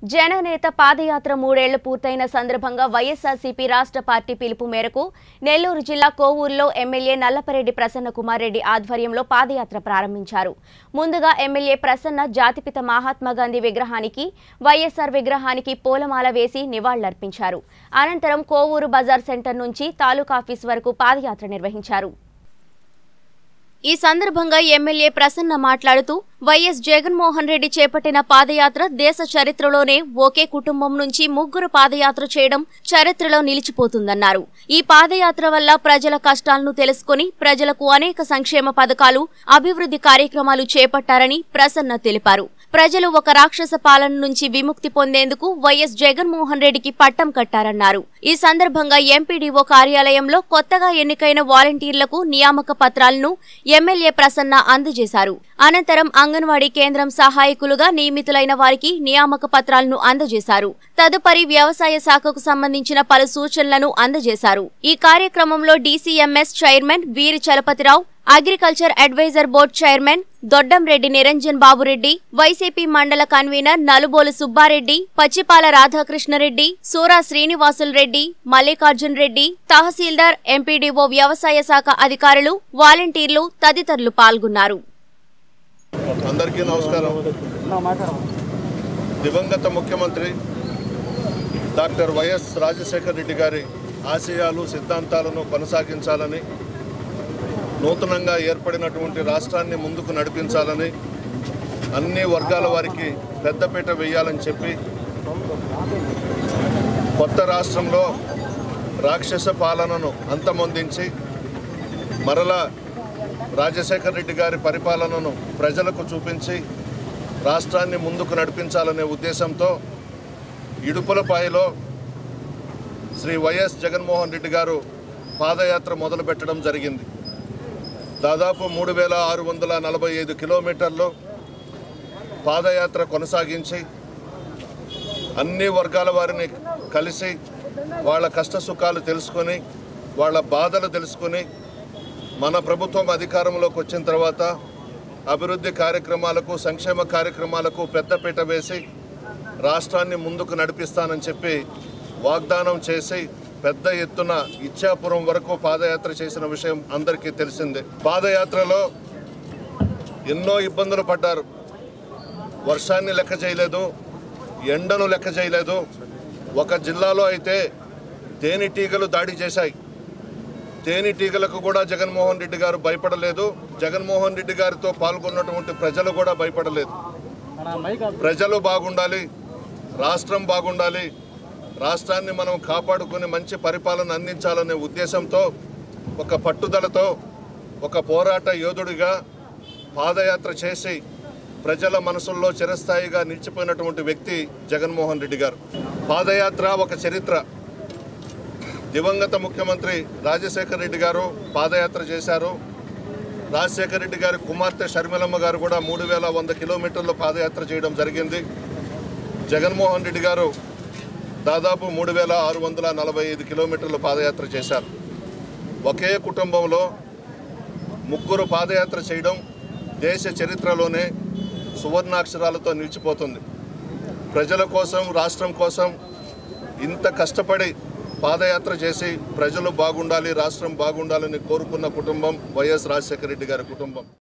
జననేత పాదయాత్ర 3 ఏళ్లు పూర్తయిన సందర్భంగా వైఎస్ఆర్సీపీ రాష్ట్ర పార్టీ పిలుపు మేరకు నెల్లూరు జిల్లా కోవూరులో ఎమ్మెల్యే నల్లపరెడ్డి ప్రసన్న కుమార్ రెడ్డి ఆధ్వర్యంలో పాదయాత్ర ప్రారంభించారు. ముందుగా ఎమ్మెల్యే ప్రసన్న జాతిపిత మహాత్మా గాంధీ విగ్రహానికి, వైఎస్ఆర్ విగ్రహానికి పూలమాల వేసి నివాళులర్పించారు. అనంతరం కోవూరు బజార్ సెంటర్ నుంచి తాలూకా ఆఫీస్ వరకు పాదయాత్ర నిర్వహించారు. ఈ సందర్భంగా ఎమ్మెల్యే ప్రసన్న మాట్లాడుతూ వైఎస్ జగన్మోహన్ రెడ్డి చేపట్టిన పాదయాత్ర దేశ చరిత్రలోనే ఒకే కుటుంబం నుంచి ముగ్గురు పాదయాత్ర చేయడం చరిత్రలో నిలిచిపోతుందన్నారు. ఈ పాదయాత్ర వల్ల ప్రజల కష్టాలను తెలుసుకుని ప్రజలకు అనేక సంక్షేమ పథకాలు, అభివృద్ధి కార్యక్రమాలు చేపట్టారని ప్రసన్న తెలిపారు. ప్రజలు ఒక రాక్షస పాలన నుంచి విముక్తి పొందేందుకు వైఎస్ జగన్మోహన్ రెడ్డికి పట్టం కట్టారన్నారు. ఈ సందర్భంగా ఎంపీడీఓ కార్యాలయంలో కొత్తగా ఎన్నికైన వాలంటీర్లకు నియామక పత్రాలను ఎమ్మెల్యే ప్రసన్న అందజేశారు. అనంతరం అంగన్వాడీ కేంద్రం సహాయకులుగా నియమితులైన వారికి నియామక పత్రాలను అందజేశారు. తదుపరి వ్యవసాయ శాఖకు సంబంధించిన పలు సూచనలను అందజేశారు. ఈ కార్యక్రమంలో DCMS chairman Veeri Chalapathirao, agriculture advisor board chairman Doddamreddy Niranjan Babureddy, YCP మండల కన్వీనర్ నలుబోలు సుబ్బారెడ్డి, పచ్చిపాల రాధాకృష్ణరెడ్డి, సూరా శ్రీనివాసులు రెడ్డి, మల్లికార్జున్ రెడ్డి, తహసీల్దార్, ఎంపీడీఓ, వ్యవసాయ శాఖ అధికారులు, వాలంటీర్లు తదితరులు పాల్గొన్నారు. అందరికీ నమస్కారం. దివంగత ముఖ్యమంత్రి డాక్టర్ వైఎస్ రాజశేఖర రెడ్డి గారి ఆశయాలు, సిద్ధాంతాలను కొనసాగించాలని, నూతనంగా ఏర్పడినటువంటి రాష్ట్రాన్ని ముందుకు నడిపించాలని, అన్ని వర్గాల వారికి పెద్దపీట వేయాలని చెప్పి కొత్త రాష్ట్రంలో రాక్షస పాలనను అంతమొందించి మరలా రాజశేఖర రెడ్డి గారి పరిపాలనను ప్రజలకు చూపించి రాష్ట్రాన్ని ముందుకు నడిపించాలనే ఉద్దేశంతో ఇడుపులపాయలో శ్రీ వైఎస్ జగన్మోహన్ రెడ్డి గారు పాదయాత్ర మొదలుపెట్టడం జరిగింది. దాదాపు 3645 కిలోమీటర్లు పాదయాత్ర కొనసాగించి అన్ని వర్గాల వారిని కలిసి వాళ్ళ కష్ట సుఖాలు తెలుసుకొని, వాళ్ళ బాధలు తెలుసుకొని, మన ప్రభుత్వం అధికారంలోకి వచ్చిన తర్వాత అభివృద్ధి కార్యక్రమాలకు, సంక్షేమ కార్యక్రమాలకు పెద్దపీట వేసి రాష్ట్రాన్ని ముందుకు నడిపిస్తానని చెప్పి వాగ్దానం చేసి పెద్ద ఎత్తున ఇచ్చాపురం వరకు పాదయాత్ర చేసిన విషయం అందరికీ తెలిసిందే. పాదయాత్రలో ఎన్నో ఇబ్బందులు పడ్డారు. వర్షాన్ని లెక్క చేయలేదు, ఎండను లెక్క చేయలేదు. ఒక జిల్లాలో అయితే తేనెటీగలు దాడి చేశాయి. తేనెటీగలకు కూడా జగన్మోహన్ రెడ్డి గారు భయపడలేదు. జగన్మోహన్ రెడ్డి గారితో పాల్గొన్నటువంటి ప్రజలు కూడా భయపడలేదు. ప్రజలు బాగుండాలి, రాష్ట్రం బాగుండాలి, రాష్ట్రాన్ని మనం కాపాడుకుని మంచి పరిపాలన అందించాలనే ఉద్దేశంతో, ఒక పట్టుదలతో, ఒక పోరాట యోధుడిగా పాదయాత్ర చేసి ప్రజల మనసుల్లో చిరస్థాయిగా నిలిచిపోయినటువంటి వ్యక్తి జగన్మోహన్ రెడ్డి గారు. పాదయాత్ర ఒక చరిత్ర. దివంగత ముఖ్యమంత్రి రాజశేఖర రెడ్డి గారు పాదయాత్ర చేశారు. రాజశేఖర రెడ్డి గారి కుమార్తె షర్మిలమ్మ గారు కూడా 3100 కిలోమీటర్లు పాదయాత్ర చేయడం జరిగింది. జగన్మోహన్ రెడ్డి గారు దాదాపు 3645 కిలోమీటర్లు పాదయాత్ర చేశారు. ఒకే కుటుంబంలో ముగ్గురు పాదయాత్ర చేయడం దేశ చరిత్రలోనే సువర్ణాక్షరాలతో నిలిచిపోతుంది. ప్రజల కోసం, రాష్ట్రం కోసం ఇంత కష్టపడి పాదయాత్ర చేసి ప్రజలు బాగుండాలి, రాష్ట్రం బాగుండాలని కోరుకున్న కుటుంబం వైఎస్ రాజశేఖర రెడ్డి గారి కుటుంబం.